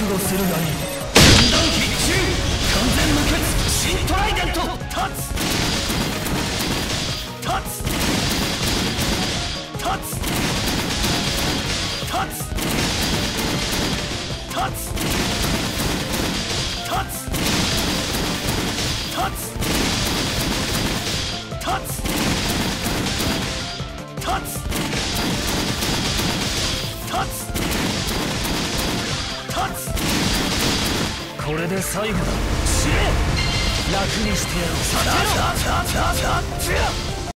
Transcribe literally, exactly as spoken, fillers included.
悟するがいい。分断必中、完全無欠、新トライデント。立つ立つ立つ立つ立つ立つ立つ立つ立つ立つ立つ。これで最後だ。死ね。楽にしてやろう。さあさあさあさあさあ。